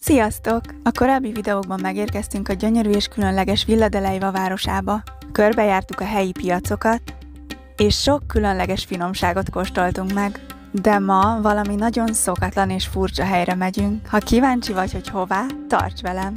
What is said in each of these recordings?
Sziasztok! A korábbi videókban megérkeztünk a gyönyörű és különleges Villa de Leyva városába. Körbejártuk a helyi piacokat, és sok különleges finomságot kóstoltunk meg. De ma valami nagyon szokatlan és furcsa helyre megyünk. Ha kíváncsi vagy, hogy hová, tarts velem!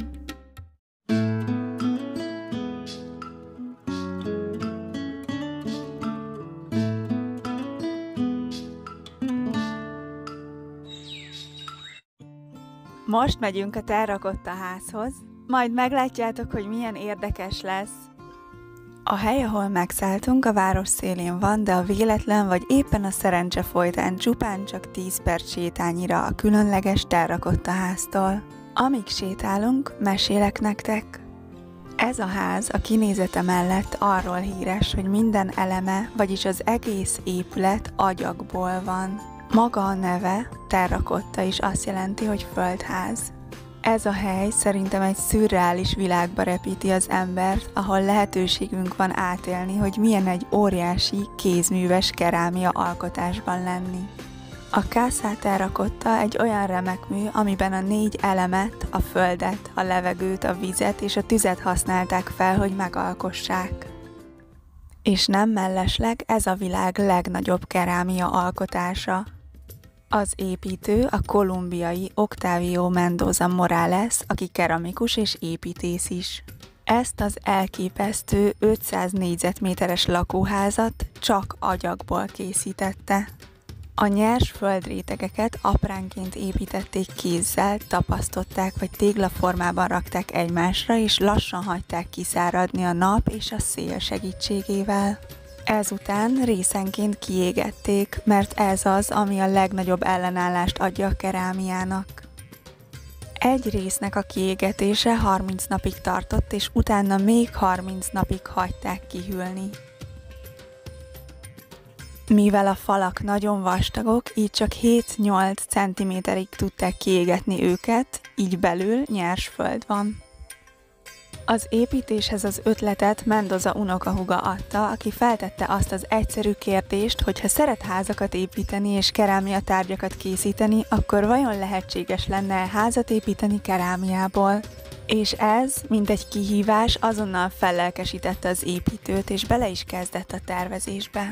Most megyünk a Terracotta házhoz, majd meglátjátok, hogy milyen érdekes lesz. A hely, ahol megszálltunk, a város szélén van, de a véletlen vagy éppen a szerencse folytán csupán csak 10 perc sétányira a különleges Terracotta háztól. Amíg sétálunk, mesélek nektek. Ez a ház a kinézete mellett arról híres, hogy minden eleme, vagyis az egész épület agyagból van. Maga a neve, Terracotta, is azt jelenti, hogy földház. Ez a hely szerintem egy szürreális világba repíti az embert, ahol lehetőségünk van átélni, hogy milyen egy óriási, kézműves kerámia alkotásban lenni. A Casa Terracotta egy olyan remek mű, amiben a 4 elemet, a földet, a levegőt, a vizet és a tüzet használták fel, hogy megalkossák. És nem mellesleg ez a világ legnagyobb kerámia alkotása. Az építő a kolumbiai Octavio Mendoza Morales, aki keramikus és építész is. Ezt az elképesztő 500 négyzetméteres lakóházat csak agyagból készítette. A nyers földrétegeket apránként építették kézzel, tapasztották vagy téglaformában rakták egymásra, és lassan hagyták kiszáradni a nap és a szél segítségével. Ezután részenként kiégették, mert ez az, ami a legnagyobb ellenállást adja a kerámiának. Egy résznek a kiégetése 30 napig tartott, és utána még 30 napig hagyták kihűlni. Mivel a falak nagyon vastagok, így csak 7-8 cm-ig tudták kiégetni őket, így belül nyers föld van. Az építéshez az ötletet Mendoza unokahúga adta, aki feltette azt az egyszerű kérdést, hogy ha szeret házakat építeni és kerámia tárgyakat készíteni, akkor vajon lehetséges lenne házat építeni kerámiából? És ez, mint egy kihívás, azonnal fellelkesítette az építőt, és bele is kezdett a tervezésbe.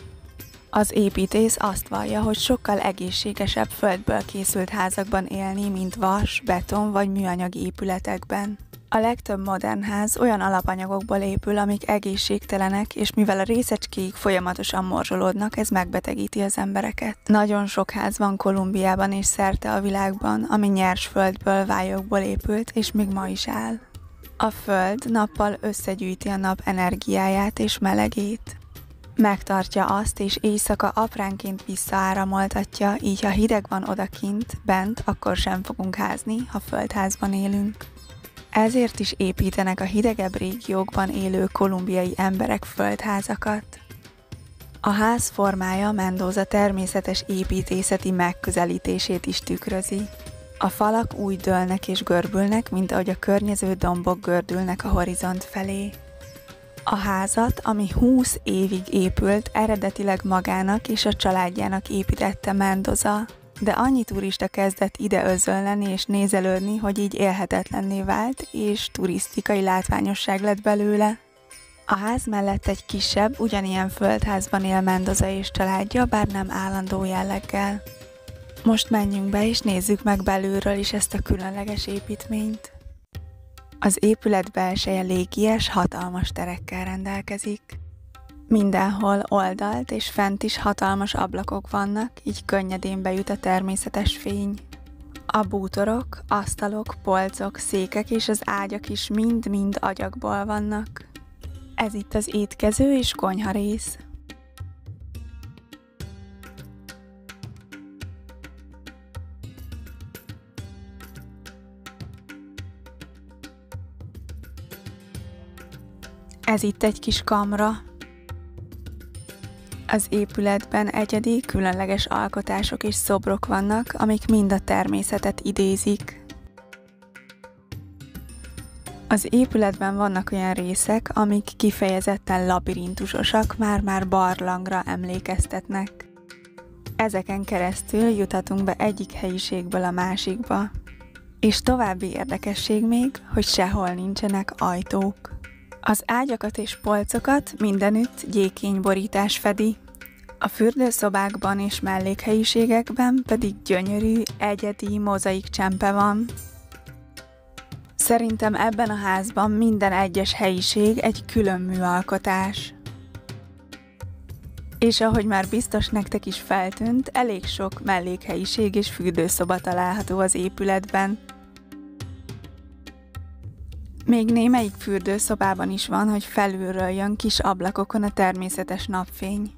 Az építész azt vallja, hogy sokkal egészségesebb földből készült házakban élni, mint vas, beton vagy műanyag épületekben. A legtöbb modern ház olyan alapanyagokból épül, amik egészségtelenek, és mivel a részecskéik folyamatosan morzsolódnak, ez megbetegíti az embereket. Nagyon sok ház van Kolumbiában és szerte a világban, ami nyers földből, vályokból épült, és még ma is áll. A föld nappal összegyűjti a nap energiáját és melegét. Megtartja azt, és éjszaka apránként visszaáramoltatja, így ha hideg van odakint, bent, akkor sem fogunk házni, ha földházban élünk. Ezért is építenek a hidegebb régiókban élő kolumbiai emberek földházakat. A ház formája Mendoza természetes építészeti megközelítését is tükrözi. A falak úgy dőlnek és görbülnek, mint ahogy a környező dombok gördülnek a horizont felé. A házat, ami 20 évig épült, eredetileg magának és a családjának építette Mendoza, de annyi turista kezdett ide özönleni és nézelődni, hogy így élhetetlenné vált, és turisztikai látványosság lett belőle. A ház mellett egy kisebb, ugyanilyen földházban él Mendoza és családja, bár nem állandó jelleggel. Most menjünk be és nézzük meg belülről is ezt a különleges építményt. Az épület belseje légies, hatalmas terekkel rendelkezik. Mindenhol oldalt és fent is hatalmas ablakok vannak, így könnyedén bejut a természetes fény. A bútorok, asztalok, polcok, székek és az ágyak is mind-mind agyagból vannak. Ez itt az étkező és konyha rész. Ez itt egy kis kamra. Az épületben egyedi, különleges alkotások és szobrok vannak, amik mind a természetet idézik. Az épületben vannak olyan részek, amik kifejezetten labirintusosak, már-már barlangra emlékeztetnek. Ezeken keresztül juthatunk be egyik helyiségből a másikba. És további érdekesség még, hogy sehol nincsenek ajtók. Az ágyakat és polcokat mindenütt gyékényborítás fedi, a fürdőszobákban és mellékhelyiségekben pedig gyönyörű, egyedi mozaik csempe van. Szerintem ebben a házban minden egyes helyiség egy külön műalkotás. És ahogy már biztos nektek is feltűnt, elég sok mellékhelyiség és fürdőszoba található az épületben. Még némelyik fürdőszobában is van, hogy felülről jön kis ablakokon a természetes napfény.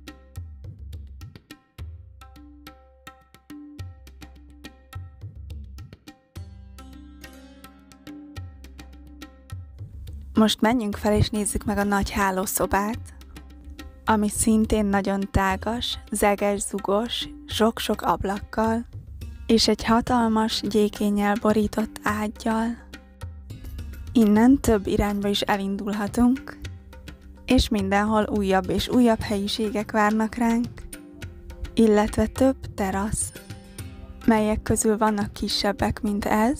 Most menjünk fel és nézzük meg a nagy hálószobát, ami szintén nagyon tágas, zeges-zugos, sok-sok ablakkal, és egy hatalmas gyékénnyel borított ággyal. Innen több irányba is elindulhatunk, és mindenhol újabb és újabb helyiségek várnak ránk, illetve több terasz, melyek közül vannak kisebbek, mint ez,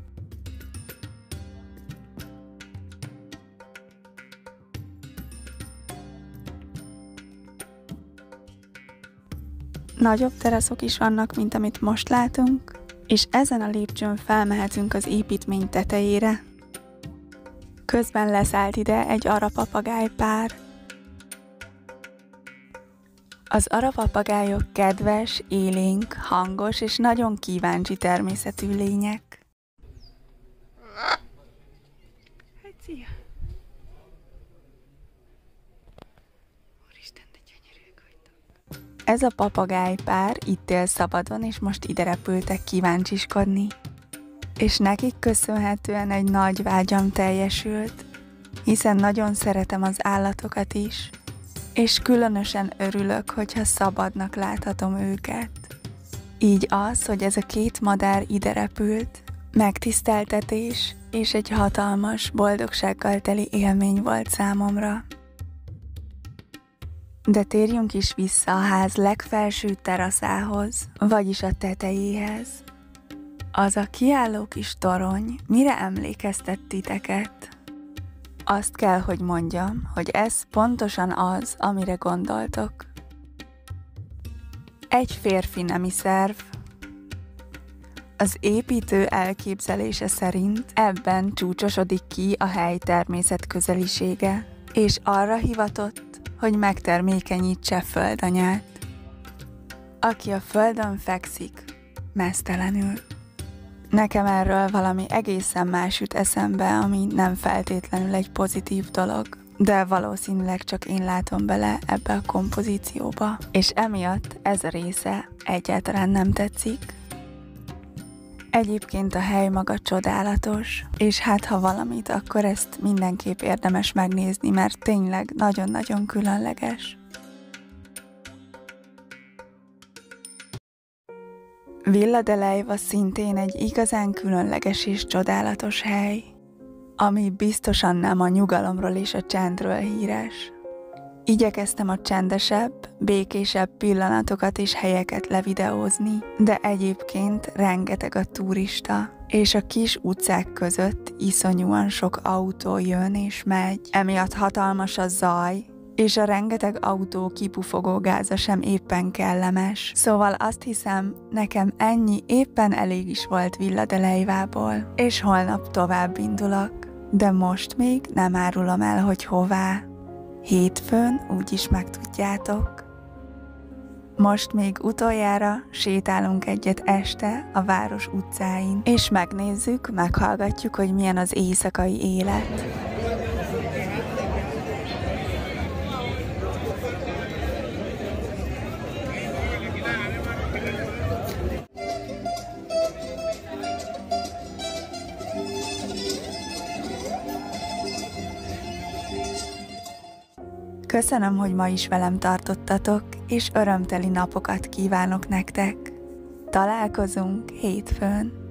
nagyobb teraszok is vannak, mint amit most látunk, és ezen a lépcsőn felmehetünk az építmény tetejére. Közben leszállt ide egy arapapagájpár. Az arapapagályok kedves, élénk, hangos és nagyon kíváncsi természetű lények. Hát szia! Úristen, de gyönyörűek vagytok! Ez a papagájpár itt él szabadon, és most ide repültek kíváncsiskodni. És nekik köszönhetően egy nagy vágyam teljesült, hiszen nagyon szeretem az állatokat is, és különösen örülök, hogyha szabadnak láthatom őket. Így az, hogy ez a két madár ide repült, megtiszteltetés és egy hatalmas, boldogsággal teli élmény volt számomra. De térjünk is vissza a ház legfelső teraszához, vagyis a tetejéhez. Az a kiálló kis torony mire emlékeztet titeket? Azt kell, hogy mondjam, hogy ez pontosan az, amire gondoltok. Egy férfi nemi szerv. Az építő elképzelése szerint ebben csúcsosodik ki a hely természetközelisége, és arra hivatott, hogy megtermékenyítse földanyát, aki a földön fekszik, meztelenül. Nekem erről valami egészen más jut eszembe, ami nem feltétlenül egy pozitív dolog, de valószínűleg csak én látom bele ebbe a kompozícióba, és emiatt ez a része egyáltalán nem tetszik. Egyébként a hely maga csodálatos, és hát ha valamit, akkor ezt mindenképp érdemes megnézni, mert tényleg nagyon-nagyon különleges. Villa de Leyva szintén egy igazán különleges és csodálatos hely, ami biztosan nem a nyugalomról és a csendről híres. Igyekeztem a csendesebb, békésebb pillanatokat és helyeket levideózni, de egyébként rengeteg a turista, és a kis utcák között iszonyúan sok autó jön és megy, emiatt hatalmas a zaj, és a rengeteg autó kipufogó gáza sem éppen kellemes. Szóval azt hiszem, nekem ennyi éppen elég is volt Villa de Leyvából, és holnap tovább indulok. De most még nem árulom el, hogy hová. Hétfőn úgyis megtudjátok. Most még utoljára sétálunk egyet este a város utcáin, és megnézzük, meghallgatjuk, hogy milyen az éjszakai élet. Köszönöm, hogy ma is velem tartottatok, és örömteli napokat kívánok nektek. Találkozunk hétfőn.